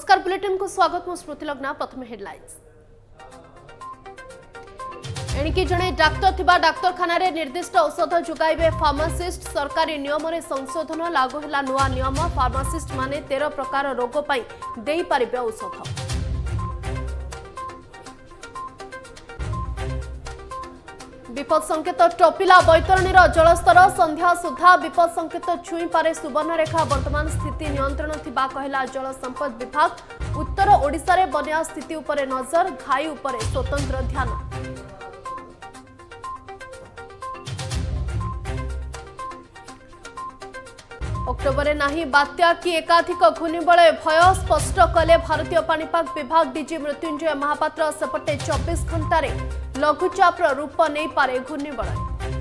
नमस्कार बुलेटिन को स्वागत मु स्मृति लग्ना। प्रथम हेडलाइंस। एणिकी जड़े डाक्तर थिबा डाक्तरखाना रे निर्दिष्ट औषध जुगाइबे फार्मासिस्ट। सरकारी नियम रे संशोधन लागू हैला नुआ नियम। फार्मासिस्ट माने 13 प्रकार रोग पई देई पारिबे औषध। विपद संकेत टपिला बैतरणीर जलस्तर। संध्या सुधा विपद संकेत छुई पारे सुवर्णरेखा। वर्तमान स्थिति नियंत्रण थिबा कहला जल संपद विभाग। उत्तर ओडिशा रे बन्या स्थिति उपरे नजर। घाई उपरे स्वतंत्र ध्यान। अक्टोबर नाही बात्या कि एकाधिक घूर्णिबलय भय। स्पष्ट कले भारतीय पाणीपाग विभाग। डीजी मृत्युंजय महापात्र। सेपटे 24 घंटे लघुचाप रूप नहीं पारे घूर्णिबलय।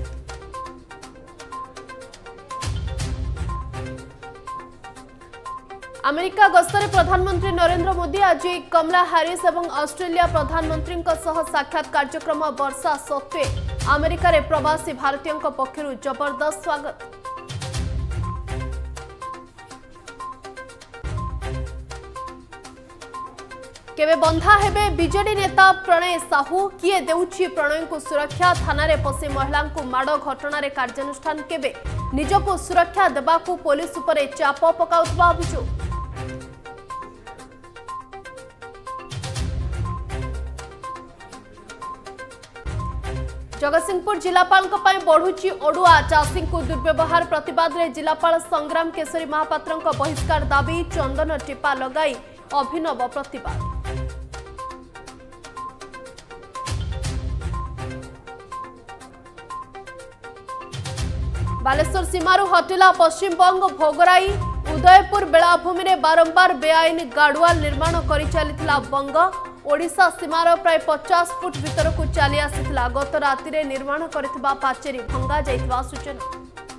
अमेरिका गस्तरे प्रधानमंत्री नरेंद्र मोदी आज कमला हैरिस और ऑस्ट्रेलिया प्रधानमंत्री साक्षात कार्यक्रम। वर्षा सत्वे अमेरिका रे प्रवासी भारतीयों पक्षरु जबरदस्त स्वागत। केवे बंधा हेबे बीजेडी नेता प्रणय साहू। किए देउछि प्रणय को सुरक्षा। थाना रे पसी महिला को माड़ घटना रे कार्यानुष्ठान केबे। निजको सुरक्षा देबा को पुलिस उपरे चाप पकाउतबा अभियोग। जगतसिंहपुर जिलापाल बढ़ुची ओडुआ। चाषी को दुर्व्यवहार प्रतिवाद रे जिलापाल संग्राम केशरी महापात्र बहिष्कार दाबी। चंदन टीपा लगाई अभिनव प्रतिवाद। बालेश्वर सीमारू हटिला पश्चिमबंग भोगराई। उदयपुर बेलाभूमि रे बारंबार बेआईन गाड़ुआल निर्माण करि चलिथिला बंग। ओडिशा सीमार प्राय 50 फुट भीतर को चली आसीथिला। गत राति रे निर्माण करिथिबा पाचेरी भंगा जाइथिबा सूचना।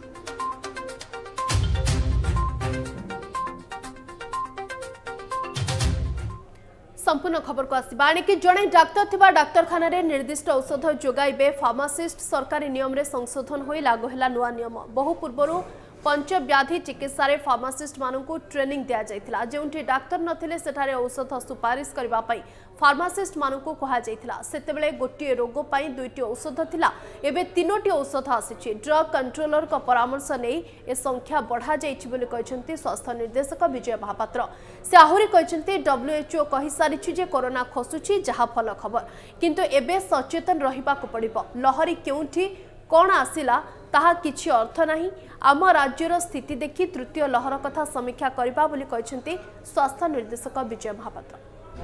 संपूर्ण खबर को आसिबा। एणिकी जड़े डाक्तर थिबा डाक्तरखाना रे निर्दिष्ट औषध जोगाइबे फार्मासिस्ट। सरकारी नियम रे संशोधन होई लागू हैला नुआ नियम। बहु पूर्वरु पंचव्याधि चिकित्सा रे फार्मासिस्ट मानकु ट्रेनिंग दिया जायतिला। जेउंठी डाक्तर नथिले सेठारे औषध सुपारिश करबा पई फार्मासिस्ट मानकु कहा जायतिला। सेतेबेले गोटिए रोग पई दुईटी औषध थिला। एबे तीनोटी औषध आसीछि। ड्रग कंट्रोलर को परामर्श नै ए संख्या बढ़ा जायछि बोली कहछन्ती स्वास्थ्य निर्देशक विजय महापात्र। से आहुरी कहछन्ती WHO कहि सारिछि जे कोरोना खसुछि जहा फल खबर। किंतु एबे सचेतन रहिबा को पड़िबो। लहरी केउंठी कौन आसिला ताहा किछि अर्थ नाही। आम राज्यर स्थिति देखि तृतीय लहर कथा समीक्षा करबा बोली कहछन्ती स्वास्थ्य निर्देशक विजय महापात्र।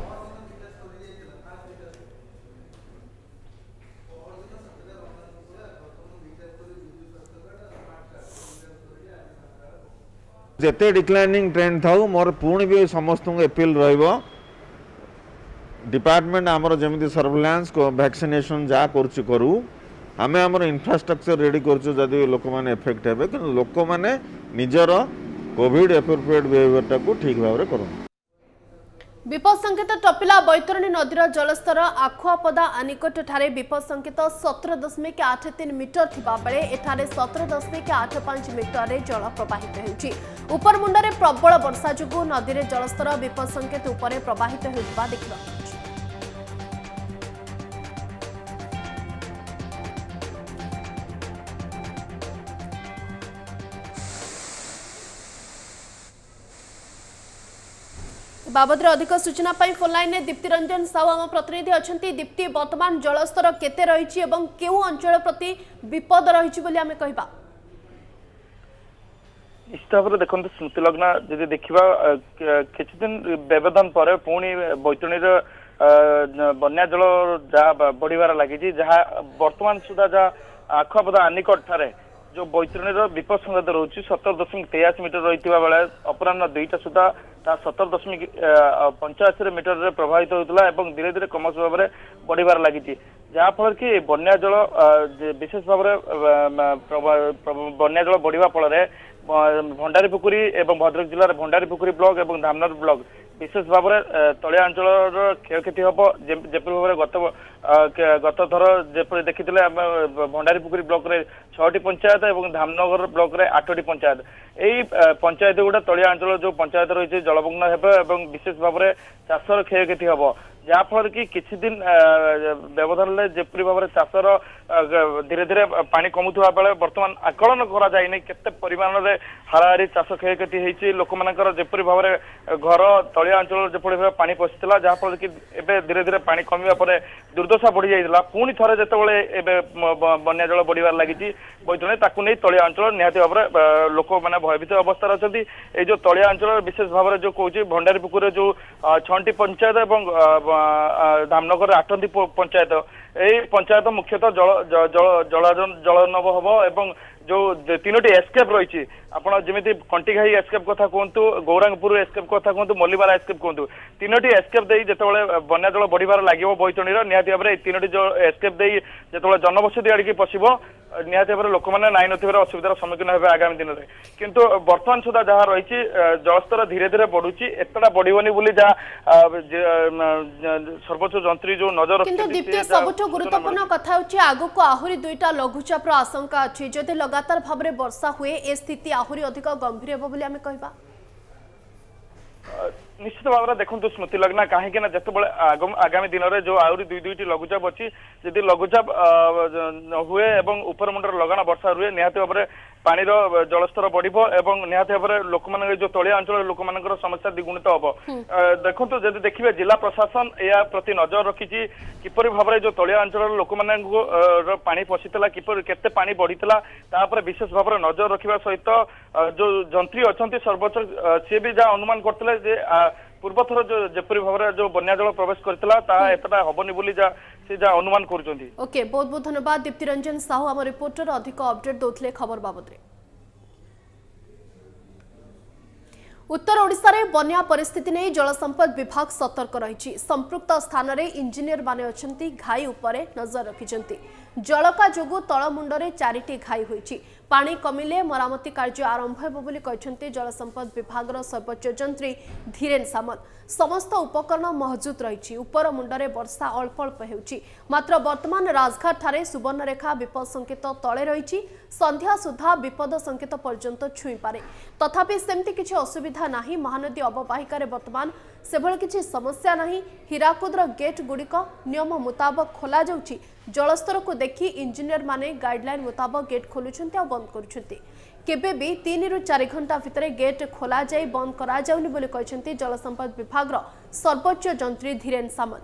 जेते डिक्लाइनिंग ट्रेंड थाउ मोर पुणी भी समस्त अपील रहिबो। डिपार्टमेंट आमर जमिति सर्वेलांस को वैक्सीनेशन जा करछु करू। आमे आमर इंफ्रास्ट्रक्चर रेडी करछु जदि लोक माने इफेक्ट हेबे कि लोक माने निजर कोविड एप्रोप्रिएट बिहेवियर टाको ठीक भाव रे करू। विपद संकेत टपिला बैतरणी नदीर जलस्तर। आखुआपदा आनिकट ठारे विपद संकेत 17.83 मीटर थिबा बेले एठारे 17.85 मीटर रे जल प्रवाहित हेउछि। ऊपर मुंडरे प्रबल वर्षा जुगु नदी रे जलस्तर विपद संकेत उपरे प्रवाहित हेउबा देखिबा। बाबद अधिक सूचना पाई फोन लाइन में दीप्ति रंजन साहू आम प्रतिनिधि अच्छा। दीप्ति वर्तमान जलस्तर केते रही और केउ अंचल प्रति विपद रही बोली आमे कहबा। निश्चित भाव देखते स्मृति लग्ना जदि देखा किसी दिन व्यवधान पर पुणी बैतरणीर बन्या जल जहाँ बढ़िबार लगी जहाँ वर्तमान सुधा जहाँ आखुआपदा आनिकट ठारे जो बैतरणीर विपद संकेत रोचे 17.83 मीटर रही बेले अपराह 2टा सुधा 17.85 मीटर प्रभावित होता है धीरे धीरे क्रमश भाव में बढ़िबार लगी जहाँफल कि बन्या जल विशेष भाव में बन्या जल बढ़िया फल भंडारीपुखुरी और भद्रक जिलार भंडारीपुखुरी ब्लॉक और धामनगर ब्लॉक विशेष भाव में तलिया अंचल क्षयक्षति हम जेपरी भाव में गत थर जेपरी देखी भंडारीपुखुरी ब्लॉक रे 6टी पंचायत और धामनगर ब्लॉक रे 8टी पंचायत यही पंचायत गुड़ा तलिया अंचल जो पंचायत रही जलमग्न हो विशेष भाव में चाषर क्षयक्षति हम जहाँफल कि किछि दिन व्यवधान जेपरी भाव में चाषर धीरे धीरे पानी कमुवा बेले बर्तमान आकलन करा जाए केते परिमाण में हाराहारी चाष क्षयक्षति होती लोक मानकर जेपरी भाव में घर तलिया अंचल जेपरी भाव पानी पशिला जहाँफल कि एबे धीरे धीरे पानी कमिवा पर दुर्दशा बढ़ी जाइला पुणी थरे जेतेबेले एबे बन्या जल बढ़िबार लागिछि बैतरणी ताकू नहीं तलिया अंचल निहाती भाव में लोक मैंने भयभीत अवस्था अच्छा ये जो तलिया अंचल विशेष भाव में जो कौन भंडारीपुखुरी जो 6टी पंचायत और धामनगर 8टी पंचायत यही पंचायत मुख्यतः जलनभ हम एवं जो 3टी एस्केप रही आपड़ जमी कंटिघाई एस्केप कथा कहतु गौरांगपुर एस्केप कथा कहतु मल्लिबारा एस्केप कहतु 3टी एस्केप दे जिते बन्या जल बढ़िबार लगे बैतरणी निहाती भाव में 3टी जो एस्केप दे जिते जनबसति आड़िकी पशिब निहाती भाव में लोक मैंने नाई नथिबार असुविधार सम्मुखीन हे आगामी दिन में किंतु बर्तमान सुधा जहाँ रही जलस्तर धीरे धीरे बढ़ुची एतटा बढ़िबनी बोली जहाँ सर्वोच्च जंत्री जो नजर रखिछि सबुठ गुरुत्वपूर्ण कथा होछि आगु को आहुरी 2टा लघुचाप आशंका अछि जदि लगातार भाव में वर्षा हुए ए स्थिति आहुरी अधिक गंभीर हेबो बोली आमे कहबा निश्चित भाव में देखो स्मृति लग्ना कहीं जिते आगामी दिन में जो आहरी 2-2टी लघुचाप अच्छी जदि लघुचाप हुए और ऊपर मुंडर लगाना वर्षा हुए निहाती भाव में पानी जलस्तर बढ़ो और निहाती भाव में लोक मान जो तलिया अंचल लोक मान समस्या द्विगुणित हम देखो जब देखिए जिला प्रशासन या प्रति नजर रखी किपर भाव में जो तलिया अंचल लोक मान पानी पशिला किपर केते पानी बढ़ीला विशेष भाव में नजर रखा सहित जो जंत्री अच्छा सर्वोच्च सी भी जहाँ अनुमान करते पूर्व थर जो जेपरी भाव में जो बन्या जल प्रवेश करता एतटा हबनी बोली से अनुमान करुछंती। ओके बहुत बहुत धन्यवाद दीप्ति रंजन साहू आम रिपोर्टर अधिक अपडेट दौले खबर बाबद। उत्तर ओडिशा रे बन्या परिस्थिति नहीं जल संपद विभाग सतर्क रही संपृक्त स्थान में इंजीनियर माने अछंती घाई उपरे नजर रखिछंती जलका जोगु तलमुंडरे 4टी घाई होईछि पानी कमिले मरामती कार्य आरंभ हेबो बोली कहछंती जल संपद विभाग सर्वोच्च जंत्री धीरेन सामल समस्त उपकरण महजूद रही उपर मुंडरे वर्षा अल्प अल्प हेउछि मात्र वर्तमान राजघाट ठारे सुवर्णरेखा विपद संकेत तले रही संध्या सुधा विपद संकेत पर्यंत छुई पारे तथापि सेमती किछि असुविधा नाही महानदी अववाहिकार वर्तमान सेभଳି किछि समस्या नाही हीराकुदर गेट गुड़िक नियम मुताबक खोला जाउछि जलस्तर को देखि इंजीनियर माने गाइडलाइन मुताबक गेट खोलुछंती आ बंद करूछंती केबे भी 3 ରୁ 4 घंटा भितर गेट खोला जाई बंद करा जाउनी बोली कहछंती जल संपद विभाग सर्वोच्च जंत्री धीरेन सामल।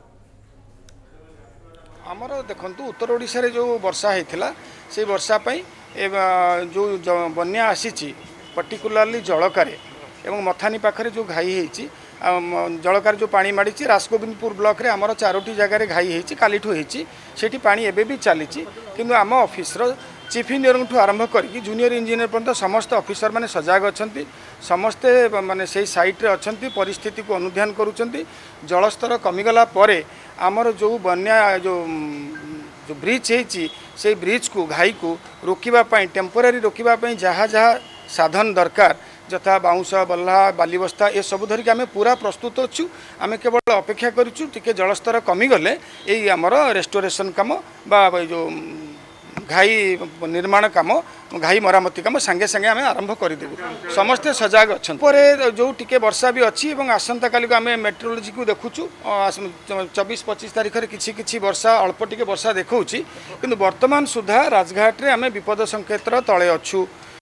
आमर देखंतु उत्तर ओडिशा रे जो वर्षा हेतिला से वर्षा पई जो बन्या आसीची पर्टिकुलरली जलकारे एवं मथानी पाखरे जो घाई हेची जलकार जो पानी माड़ी राजगोविंदपुर ब्लॉक रे आमर 4टी जगार घाई होती कालीठू होती पानी एवं भी चली किंतु आम ऑफिस चीफ इंजीनियर आरंभ करके जूनियर इंजीनियर पर्यंत समस्त ऑफिसर माने सजग अच्छा समस्ते माने से साइट रे अच्छा परिस्थिति को अनुध्यान करुँच जलस्तर कमिगला आमर जो बन्या जो ब्रिज होती से ब्रिज को घाई को रोकवाई टेम्पोरारी रोकवाई जहाँ जहाँ साधन दरकार जथा बाउंश बल्ला बालीबस्ता ये सब धरिक आम पूरा प्रस्तुत अच्छु आम केवल अपेक्षा करूँ टी जलस्तर कमिगले यही आमर रेस्टोरेशन कम बा जो घाई निर्माण कम घाई मरामती कम सांगे सांगे आम आरंभ करदेबू समस्ते सजग अच्छा पर जो टिके वर्षा भी अच्छी और आसंता काली को आम मेट्रोलोजी को देखुचु 24-25 तारीख में किछि वर्षा अल्प टिके वर्षा देखा कि वर्तमान सुधा राजघाट रे आम विपद संकेत तले अच्छु।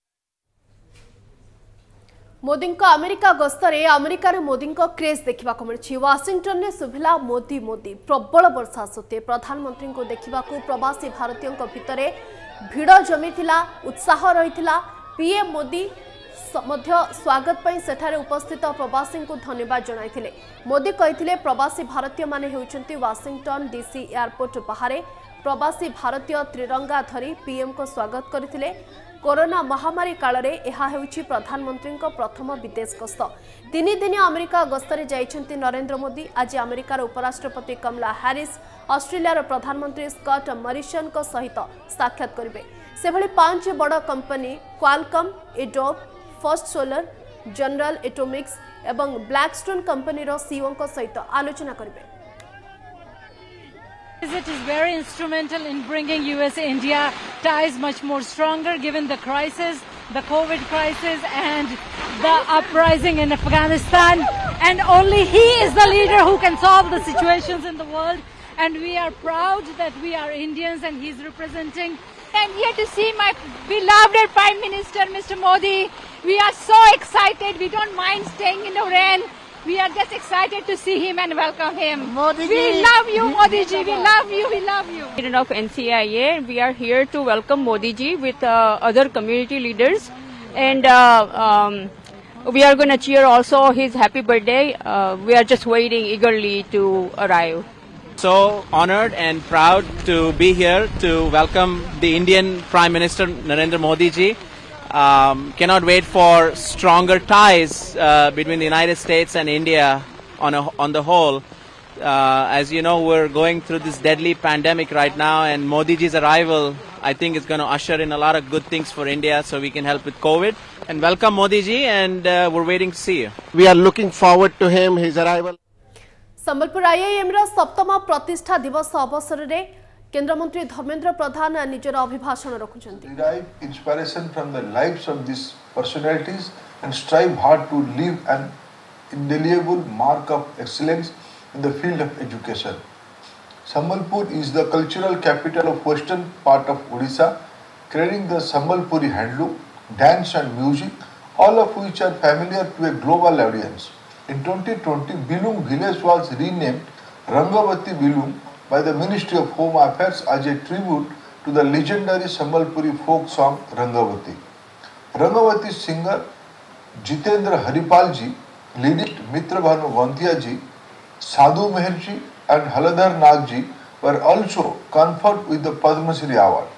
मोदी अमेरिका गस्तरे अमेरिकार मोदी क्रेज देखा मिली वाशिंगटन में शुभिला मोदी मोदी प्रबल वर्षा सत्वे प्रधानमंत्री को देखा प्रवासी भारतीयों भितर भिड़ जमी उत्साह रही पीएम मोदी स्वागत पर सेठारे उपस्थित प्रवासी को धन्यवाद जनाइथिले मोदी कहिथिले प्रवासी भारतीय माने हेउचंती वाशिंगटन डीसी एयरपोर्ट बाहर प्रवासी भारतीय त्रिरंगा धरी पीएम को स्वागत करथिले कोरोना महामारी काल रे एहा हेउची प्रधानमंत्री प्रथम विदेश गस्त 3 दिन अमेरिका गस्तरे जाइछंती नरेंद्र मोदी आज अमेरिकार उपराष्ट्रपति कमला हैरिस ऑस्ट्रेलियार प्रधानमंत्री स्कॉट मॉरिसन को सहित साक्षात करिवे से भली 5 बड़ company Qualcomm Adobe First Solar General Atomics एवं ब्लैकस्टोन कंपनी सीईओ सहित आलोचना करेंगे। It is very instrumental in bringing US-India ties much more stronger given the crisis, the COVID crisis and the uprising in Afghanistan. And only he is the leader who can solve the situations in the world. And we are proud that we are Indians and he's representing. I'm here to see my beloved Prime Minister, Mr. Modi. We are so excited. We don't mind staying in the rain. We are just excited to see him and welcome him. Modi ji. We love you, Modi ji. We love you. We love you. President of NCIA, we are here to welcome Modi ji with other community leaders, and we are going to cheer also his happy birthday. We are just waiting eagerly to arrive. So honored and proud to be here to welcome the Indian Prime Minister Narendra Modi ji. Cannot wait for stronger ties between the United States and India on the whole. As you know, we're going through this deadly pandemic right now, and Modi ji's arrival, I think, is going to usher in a lot of good things for India, so we can help with COVID. And welcome Modi ji, and we're waiting to see you. We are looking forward to his arrival. Sambalpur IIM सप्तम प्रतिष्ठा दिवस अवसर में केंद्र मंत्री धर्मेंद्र प्रधान निजर अभिभाषण रखुछंती। Derive inspiration from the lives of these personalities and strive hard to leave an indelible mark of excellence in the field of education. Sambalpur is the cultural capital of western part of Odisha, carrying the Sambalpuri handloom, dance and music, all of which are familiar to a global audience. In 2020, Bilung village was renamed Rangavati Bilung by the Ministry of Home Affairs as a tribute to the legendary Sambalpuri folk song Rangavati. Rangavati's singer Jitendra Haripal ji, lyric Mitra Bhanu Vantiya ji, Sadhu Meher ji and Haladhar Nag ji were also conferred with the Padma Shri Award.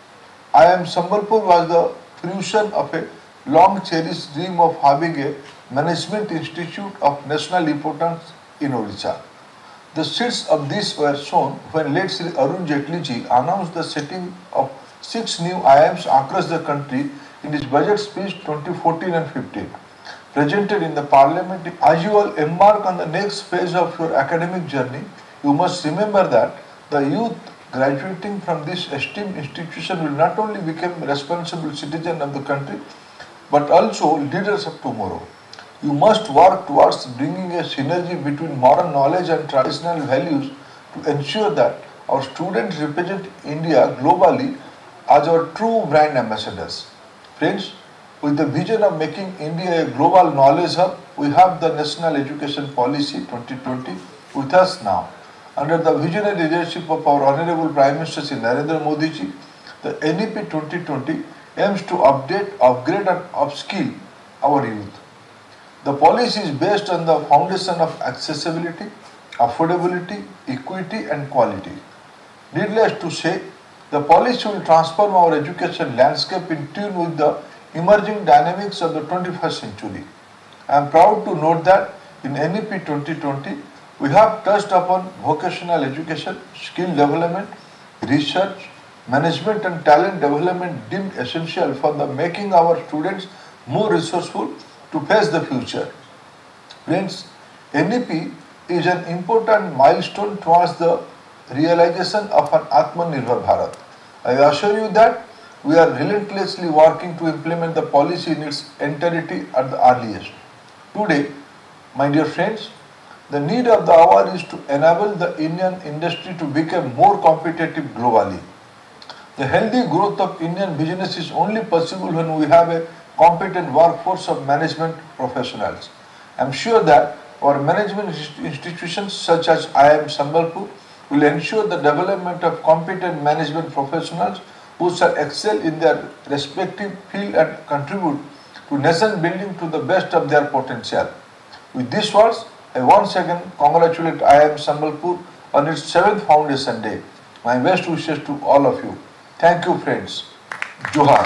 I Am Sambalpur was the fruition of a long cherished dream of having a management institute of national importance in Odisha. The seeds of this were sown when late Sri Arun Jaitley ji announced the setting of 6 new IIMs across the country in his budget speech 2014 and 15. Presented in the parliament, as you all embark on the next phase of your academic journey, you must remember that the youth graduating from this esteemed institution will not only become responsible citizens of the country, but also leaders of tomorrow. You must work towards bringing a synergy between modern knowledge and traditional values to ensure that our students represent India globally as our true brand ambassadors. Friends, with the vision of making India a global knowledge hub, we have the National Education Policy 2020 with us now. Under the visionary leadership of our Honorable Prime Minister Shri Narendra Modi ji, the NEP 2020 aims to update, upgrade and upskill our youth. The policy is based on the foundation of accessibility, affordability, equity and quality. Needless to say, the policy will transform our education landscape in tune with the emerging dynamics of the 21st century. I am proud to note that in NEP 2020, we have touched upon vocational education, skill development, research, management and talent development deemed essential for the making our students more resourceful to face the future. Friends, NEP is an important milestone towards the realization of an Atmanirbhar Bharat. I assure you that we are relentlessly working to implement the policy in its entirety at the earliest. Today, my dear friends, the need of the hour is to enable the Indian industry to become more competitive globally. The healthy growth of Indian business is only possible when we have a competent workforce of management professionals. I am sure that our management institutions such as IIM Sambalpur will ensure the development of competent management professionals who shall excel in their respective field and contribute to nation building to the best of their potential. With these words, I once again congratulate IIM Sambalpur on its 7th Foundation Day. My best wishes to all of you. Thank you, friends. Johar.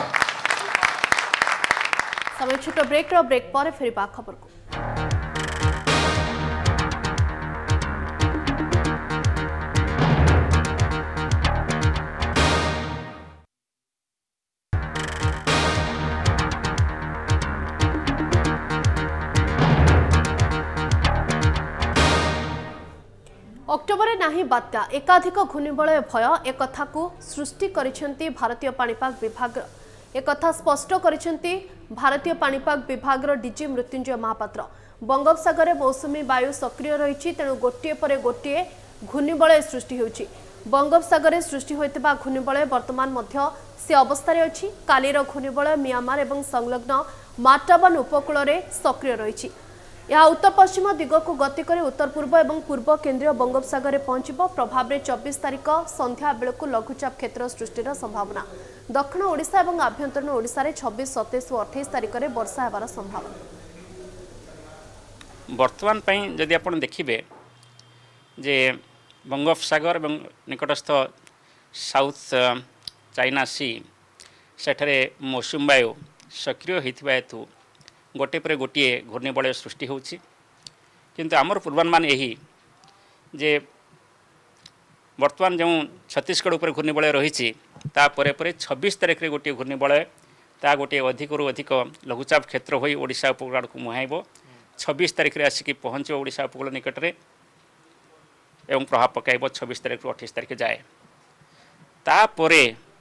समय छोट break पर फिर खबर को नाही बात्या एकाधिक घूर्णिबलय भय एक कथा को सृष्टि करिसेंती भारतीय पाणीपाग विभाग एक कथा स्पष्ट करिसेंती भारतीय पाणीपाग विभाग डीजी मृत्युंजय महापात्र बंगोपसागर मौसुमी वायु सक्रिय रही तेणु गोटे पर गोटे घूर्णिबलय सृष्टि होउछि बंगोपसागर सृष्टि होइतिबा घूर्णिबलय वर्तमान मध्य से अवस्था अछि कालीर घूर्णिबलय म्यांमार एवं संलग्न माटावन उपकूल रे सक्रिय रही यह उत्तर पश्चिम दिग को गति कर उत्तर पूर्व और पूर्व केंद्रीय बंगोपसागर पहुंचब प्रभाव में 24 तारिख संध्या बेलू लघुचाप क्षेत्र सृष्टिर संभावना दक्षिण ओडिशा और आभ्यंतरीण ओडिशा रे 26, 27 और 28 तारिख में वर्षा होबार संभावना वर्तमान जदि आपण देखिबे जे बंगोपसागर और निकटस्थ साउथ चाइना सी सेठरे मौसुमी वायु सक्रिय होइथिबा हेतु गोटे पर गोटे घूर्णिबलय सृष्टि होउछि किंतु आमर पूर्वानुमान यही जे वर्तमान जो छत्तीसगढ़ उपर घूर्णिबलय रही तापर 26 तारिख रे गोटे घूर्णिबलय ता गोटे अधिकरू अधिक लघुचाप क्षेत्र होई ओडिशा उपकूल को मुहाइब 26 तारिख रे आसिक पहुँच ओडिशा उपकूल निकट रे एवं प्रभाव पकाइब 26 तारिख रू 28 तारिख जाए तापर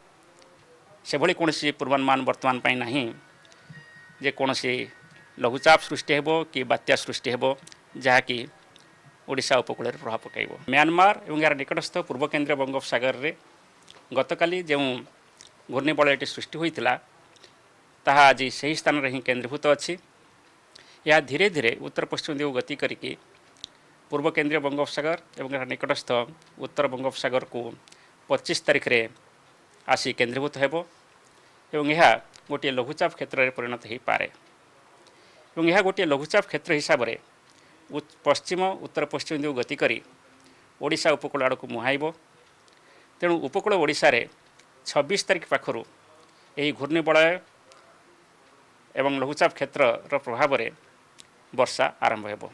से भली कोनोसी पूर्वानुमान वर्तमान पाई नहीं जे कोनोसी लघुचाप सृष्टि हेबो कि बात्या सृष्टि हेबो जहाँकि ओडिशा उपकूल प्रभाव पकाइब म्यांमार और यार निकटस्थ पूर्व केंद्रीय बंगोपसागर रे गतकाली जो घूर्णिबलयटी सृष्टि होइतिला ताहा आज सही स्थान रे ही केंद्रीभूत अछि यह धीरे धीरे उत्तर पश्चिम दिग गति करिकी पूर्व केंद्रीय बंगोपसागर और यार निकटस्थ उत्तर बंगोपसागर को 25 तारिख रे आसी केंद्रीभूत हेबो एवं यह गोटे लघुचाप क्षेत्र में परिणत हो पारे और यह गोटे लघुचाप क्षेत्र हिसाब से पश्चिम उत्तर पश्चिम दिग गति करी ओडिशा उपकूल आड़ को मुहाइब तेणु उपकूल ओडिशा रे 26 तारिख पाखर यही घूर्णिबलय एवं लघुचाप क्षेत्र प्रभाव में वर्षा आरंभ हो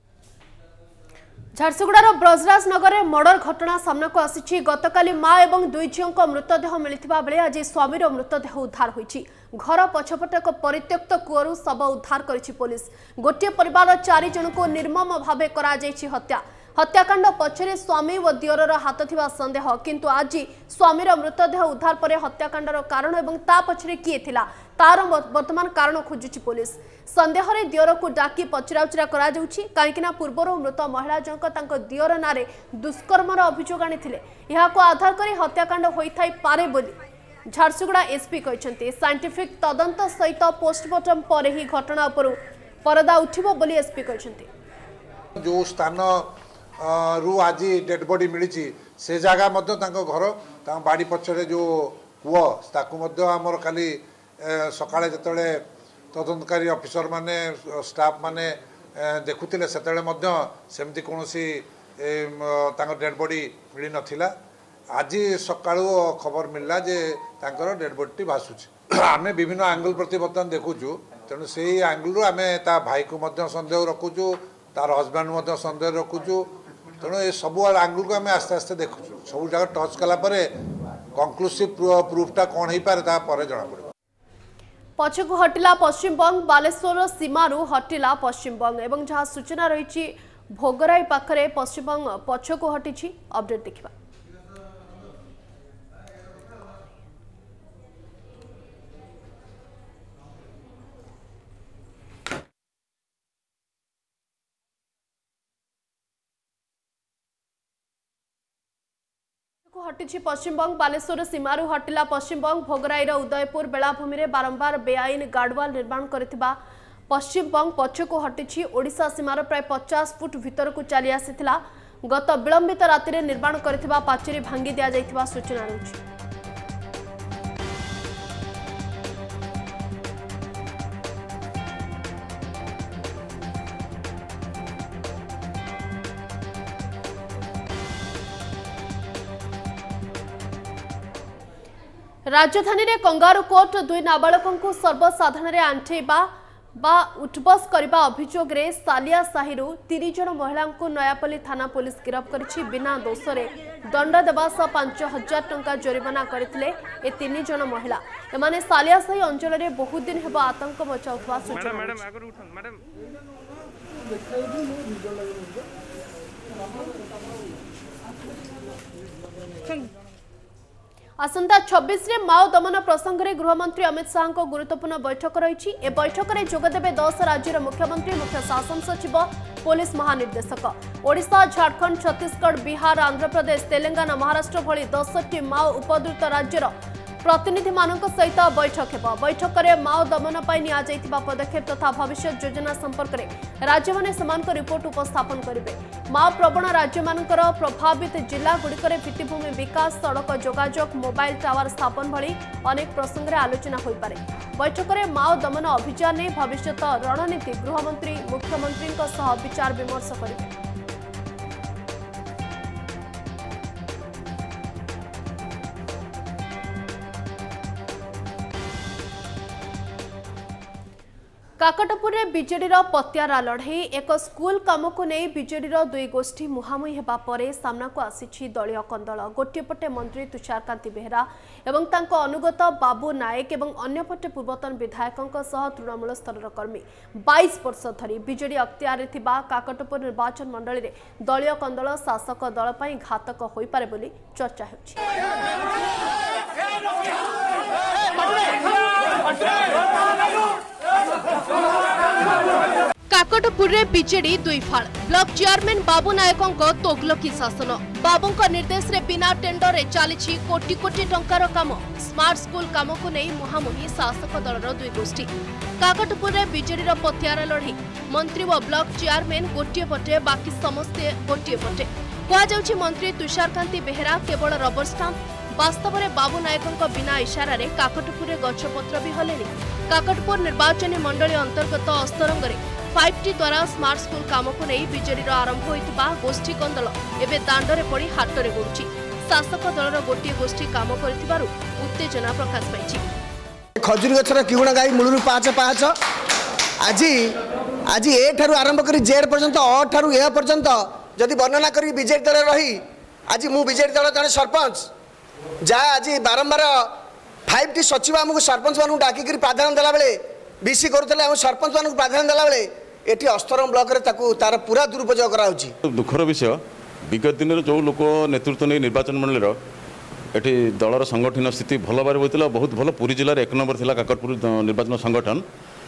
झारसुगुड़ार ब्रजराज नगर में मर्डर घटना सामना को आसी गतकाली माँ और दुई झील मृतदेह मिलता बेले आज स्वामीर मृतदेह उद्धार होइछि घर पछपट एक परित्यक्त कूअरु शव उद्धार करिछि पुलिस गोटे परिवार 4 जन को निर्मम भावे करा जाइछि हत्या हत्याकांड पछरे स्वामी और दियरर हाथ थिबा संदेह किंतु आज स्वामीर मृतदेह उद्धार पर हत्याकांडर कारण एवं ता पछरे किए थिला तार वर्तमान कारण खोजुछि पुलिस संदेह रे दियर को डाकी पचराउचरा करा जाउछि काहेकिना पूर्वर मृत महिला जनक तांको दियर नारे दुष्कर्मर अभियोग आनिथिले यहाको आधार करी हत्याकांड होइथाई पारे बोली झारसुगुड़ा एसपी कहते साइंटिफिक तदंत सहित पोस्टमार्टम पर ही घटना पर परदा उठिबो बोली एसपी कहते जो स्थान रु आज डेड बॉडी मिली से जगह मध्य तांको घर तांको बाड़ी पछरे जो कुआ ताकू मध्य आमर काली सकाळे जतले तदंतकारी ऑफिसर माने स्टाफ माने देखुतिले सेतले मध्य सेमती कोनोसी तांको डेड बॉडी मिली नथिला आज सकाळू खबर मिलला जे तांकर डेड बॉडी भासुची आमे विभिन्न एंगल प्रति बर्तमान देखुचु तेणु से एंगल रु आमे ता भाई को मध्य संदेह रखुचु तार हजबैंड मध्य संदेह रखुचु तेणु ये सब एंगल को आमे आस्ते आस्ते देखुचु सब जगह टच कला परे कंक्लूसिव प्रूफटा कौन हो पारे ता परे जणा पड़े पछकु हटिला पश्चिमबंग बालेश्वर सीमारू हटिला पश्चिमबंग एवं जहाँ सूचना रही भोगराई पाखरे पश्चिमबंग पछकु हटिछि अपडेट देखिबा हटिछि पश्चिमबंग बालेश्वर सीमारू हटिला पश्चिमबंग भोगराईर उदयपुर बेलाभूमि में बारंबार बेआईन गार्डवाल निर्माण करथिबा पश्चिमबंग पछकु हटिछि ओडिशा सीमार प्राय 50 फुट भीतर को चली आसीथिला गत विलंबित राति रे निर्माण करथिबा पाचेरी भांगी दिया जायथिबा सूचना रहछि राजधानी रे कंगारू कोर्ट 2 नाबालकों को सर्वसाधारण आंठेबा बा उठबस करबा अभियोग रे सालिया साहिरु 3 जन महिला को नयापल्ली थाना पुलिस गिरफ्त करिछि बिना दोष रे दंड देबा 5000 टंका जरिमाना करथिले ए 3 जन महिला एमाने सालिया साही अंचल रे बहुत दिन हेबा आतंक मचाउथवा सूचना मैडम आगर उठन मैडम आसंता 26 रे माओ दमन प्रसंग में गृहमंत्री अमित शाह को गुरुत्वपूर्ण बैठक रही। ए बैठक में जोगदेवे 10 राज्यर मुख्यमंत्री, मुख्य शासन सचिव, पुलिस महानिर्देशक। ओडिशा, झारखंड, छत्तीसगढ़, बिहार, आंध्र प्रदेश, तेलंगाना, महाराष्ट्र भली 10टी माओ उपद्रुत राज्यर प्रतिनिधि मानक सहित बैठक हेब। बैठक में माओ दमन पर नियाଯାଇଥିବା पदक्षेप तथा भविष्य योजना संपर्क में राज्य माने समानक रिपोर्ट उपस्थापन करेंगे। माओ प्रवण राज्य मानकर प्रभावित जिला गुड़िक भित्तिभूमि विकास, सड़क जोगाजोग, मोबाइल टावर स्थापन भली अनेक प्रसंग में आलोचना हो पारे। बैठक में माओ दमन अभियान ने भविष्य रणनीति गृहमंत्री मुख्यमंत्री विचार विमर्श करेंगे। काकटपुर में बीजेडी पत्यारा लड़ई। एक स्कूल काम को नहीं बीजेडी दुई गोष्ठी मुहांमुही होगा पर सामना को आसी दलीय कंदल। गोटे पटे मंत्री तुषारकांति बेहेरा एवं तांको अनुगत बाबू नायक एवं अन्यपटे पूर्वतन विधायकों सह तृणमूल स्तर कर्मी 22 वर्ष धरी बीजेडी अख्तियार काकटपुर निर्वाचन मंडली में दलीय कंदल शासक दल पर घातक हो पारे बोली चर्चा होछि। काकटपुर रे बीजेडी दुई फाड़। ब्लॉक चेयरमैन बाबू नायकों तोगलकी शासन। बाबू निर्देश रे बिना टेंडर रे चली कोटी कोटी टंकार काम। स्मार्ट स्कूल काम को नहीं मुहांमुही शासक दलर दुई गोष्ठी। काकटपुर रे बीजेडी पथियारा लड़ई। मंत्री व ब्लॉक चेयरमैन गोटे पटे, बाकी समस्ते गोटे पटे। कहुछि मंत्री तुषारकांति बेहेरा केवल रबर स्टाम्प। वास्तव में बाबू नायकों बिना इशारा रे काकटपुर गछपत्र भी हलेनी। काकटपुर निर्वाचन मंडली अंतर्गत अस्तरंग 5T द्वारा स्मार्ट स्कूल काम को नहीं बीजेडी आरंभ होइतिबा गोष्ठी कंदल एवं दांडरे पड़ी हाटरे गड़ुछि। शासक दलर गोटे गोष्ठी काम करिथिबारु उत्तेजना प्रकाश पाइछि। खजुरी गछर किउणा गाई मूलरू पाँच पाँच आज आज ए ठारू आरंभ करी जेड पर्यंत अ ठारू ए पर्यंत जदि वर्णना करी बीजेडी दल रही आज मु बीजेडी दल जने सरपंच जहाँ आज बारंबार 5T सचिव आमको सरपंच मानू डाकिक प्राधान्य देला बेले बीसी करुले आम सरपंच मानू प्राधान्य देला बेले एटी अस्तरंग ब्लॉक रे ताकू तार पूरा दुरुपयोग कराउछि। दुखर विषय विगत दिन जो लोक नेतृत्व नहीं निर्वाचन मंडल एटी दलर संगठन स्थिति भल भाव होता बहुत भल। पुरी जिले 1 नंबर थिला काकटपुर निर्वाचन संगठन।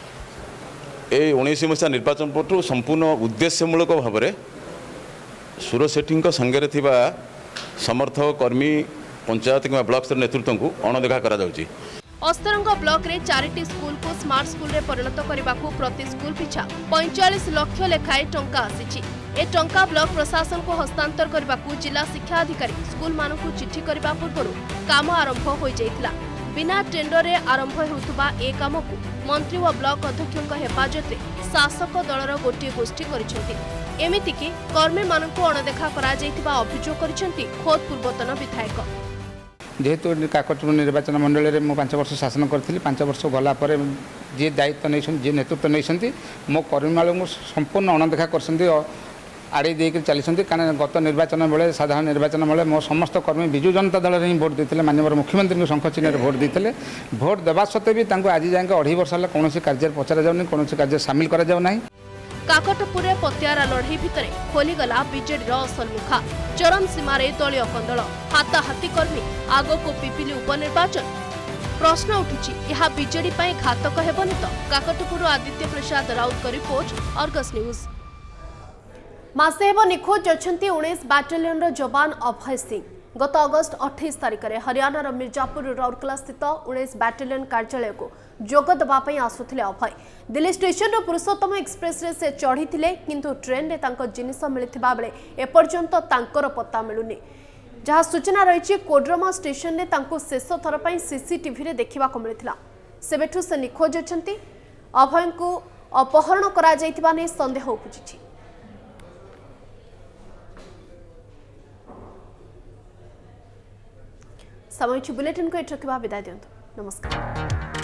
ए 19 मसीहा निर्वाचन पटू संपूर्ण उद्देश्यमूलक भाव में सुर सेठी संगे थिबा समर्थक कर्मी पंचायत कि ब्लॉक स्तर नेतृत्व को अणदेखा करा जाउछि। अस्तरंग ब्लॉक रे 4टी स्कूल को स्मार्ट स्कूल रे परिणत करने को प्रति स्कूल पिछा 45 लाख लेखाएं टंका आसीछि। ए टंका ब्लॉक प्रशासन को हस्तांतर करने को जिला शिक्षा अधिकारी स्कूल मानकु चिट्ठी करबा पूर्व काम आरंभ हो जाइतिला। बिना टेंडर रे आरंभ होउतबा ए काम को मंत्री व ब्लॉक अध्यक्षक हेफाजत रे शासक दलर गोटे गोष्ठी करिसेंति। एमिति कि कर्मी मानकु अणदेखा करा जाइतिबा अभियोग करिसेंति खोद पूर्वतन विधायक। जेहेतु काकटपुर निर्वाचन मंडल में 5 वर्ष शासन करी 5 वर्ष गलापर जी दायित्व नहीं जी नेतृत्व नहीं मो कर्मी को संपूर्ण अणदेखा कर आड़े देकर चली कारण गत निर्वाचन बेले साधारण निर्वाचन बेले मो समस्त कर्मी विजु जनता दल ही भोट देते माननीय मुख्यमंत्री शंख चिन्ह भोट देते। भोट देवा सत्वे भी 2.5 वर्ष है कौन कार्य पचरा जाऊनी कौन कार्य सामिल करा जाऊ नहीं। काकटपुर पत्यारा लड़ई भितर खोलीगला बीजेडी असल मुखा। चरम सीमार दलीय कंदल हाथाहाथी कर्मी आग को पिपिली उपनिर्वाचन। प्रश्न उठुछि यह बीजेडी पई घातक हेबनी तो। काकटपुर आदित्य प्रसाद राउत का रिपोर्ट, अर्गस न्यूज। मासे हेब निखोज अछंती 19 बाटालियन जवान अभय सिंह। गत अगस्त 28 तारिख में हरियाणार मिर्जापुर राउरकेला स्थित 19 बाटालियन कार्यालय को जोग देवाई आसुथिले अभय। दिल्ली स्टेशन पुरुषोत्तम एक्सप्रेस रे से चढ़ी किंतु ट्रेन रे तांको जिनिस मिलिथिबा बेले एपर्यंत तांकर पत्ता मिलुनी। जहाँ सूचना रही कोडरमा स्टेशन रे तांको शेष थर पर सीसीटीवी रे देखा मिलता। सेबेठू से निखोज अछंती। अभय को अपहरण करा जायतिबा नै संदेह उपुजिछि। समय बुलेटिन को एट रखा विदाय दियंतु। नमस्कार।